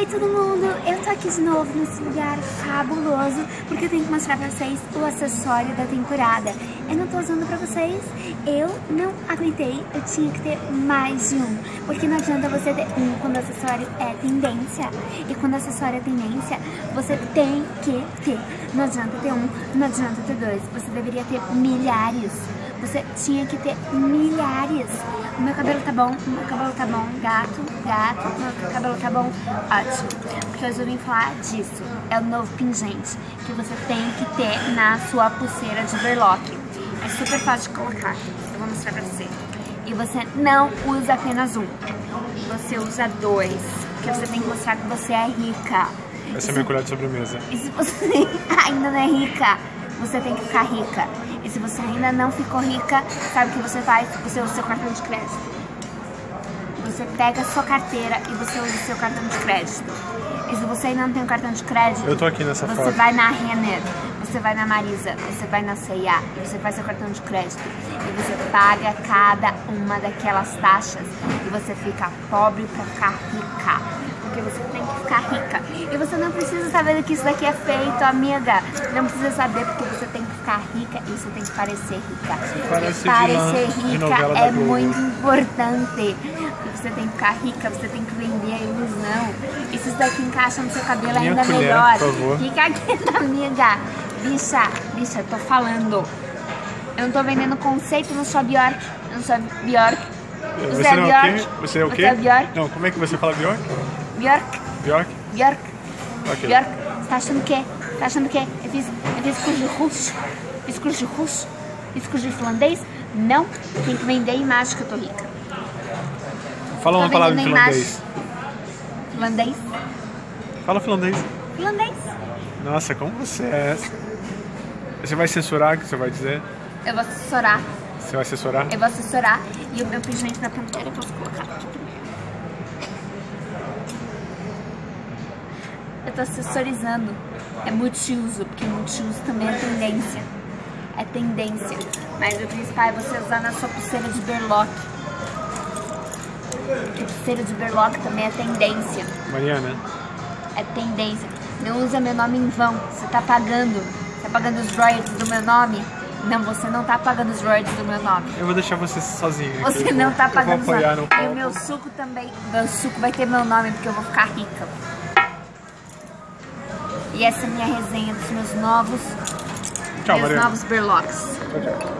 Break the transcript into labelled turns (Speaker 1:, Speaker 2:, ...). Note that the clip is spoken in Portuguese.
Speaker 1: todo mundo, eu tô aqui de novo nesse lugar fabuloso porque eu tenho que mostrar pra vocês o acessório da temporada. Eu não tô usando pra vocês, eu não aguentei, eu tinha que ter mais de um, porque não adianta você ter um quando o acessório é tendência, e quando o acessório é tendência, você tem que ter. Não adianta ter um, não adianta ter dois, você deveria ter milhares. Você tinha que ter milhares. O meu cabelo tá bom, o meu cabelo tá bom, gato, meu cabelo tá bom, ótimo. Porque hoje eu vim falar disso, é o novo pingente, que você tem que ter na sua pulseira de berlock. É super fácil de colocar, eu vou mostrar pra você. E você não usa apenas um, você usa dois, porque você tem que mostrar que você é rica.
Speaker 2: Essa é a minha colher de sobremesa.
Speaker 1: E se você ainda não é rica, você tem que ficar rica. E se você ainda não ficou rica, sabe o que você faz? Você usa o seu cartão de crédito. Você pega a sua carteira e você usa o seu cartão de crédito. E se você ainda não tem um cartão de crédito,
Speaker 2: eu tô aqui nessa
Speaker 1: você
Speaker 2: foto.
Speaker 1: vai na Renner, você vai na Marisa, você vai na C&A e você faz seu cartão de crédito. E você paga cada uma daquelas taxas e você fica pobre pra ficar rica. Porque você tem que ficar rica. E você não precisa saber do que isso daqui é feito, amiga. Não precisa saber, porque você tem que ficar rica e você tem que parecer rica. Parecer rica é muito importante. Porque você tem que ficar rica, você tem que vender a ilusão. E se isso daqui encaixa no seu cabelo ainda melhor. Fica aqui, amiga. Bicha, eu tô falando. Eu não tô vendendo conceito, não sou Bjork. Eu não sou Bjork.
Speaker 2: Você é Bjork? Você é o quê?
Speaker 1: Você é Bjork?
Speaker 2: Não, como é que você fala Bjork?
Speaker 1: Bjork.
Speaker 2: Bjork?
Speaker 1: Bjork.
Speaker 2: Okay.
Speaker 1: Bjork. Você tá achando o quê? Tá achando o quê? Eu fiz curso de russo. Fiz curso de russo. Fiz curso de finlandês. Não. Tem que vender a imagem que eu tô rica.
Speaker 2: Fala uma palavra em finlandês.
Speaker 1: Finlandês.
Speaker 2: Fala finlandês.
Speaker 1: Finlandês.
Speaker 2: Nossa, como você é? Você vai censurar o que você vai dizer?
Speaker 1: Eu vou assessorar.
Speaker 2: Você vai assessorar?
Speaker 1: Eu vou assessorar. E o meu pingente na ponteira eu posso colocar aqui primeiro. Eu tô assessorizando. É multiuso, porque multiuso também é tendência. É tendência. Mas o principal é você usar na sua pulseira de berlock. Porque pulseira de berlock também é tendência.
Speaker 2: Mariana?
Speaker 1: É tendência. Não usa meu nome em vão. Você tá pagando. Tá pagando os royalties do meu nome? Não, você não tá pagando os royalties do meu nome.
Speaker 2: Eu vou deixar você sozinha.
Speaker 1: Você não tá pagando os
Speaker 2: royalties.
Speaker 1: E o meu suco também. Meu suco vai ter meu nome, porque eu vou ficar rica. E essa é a minha resenha dos meus novos,
Speaker 2: Tchau, Mariana.
Speaker 1: novos berlocks.
Speaker 2: Tchau, tchau.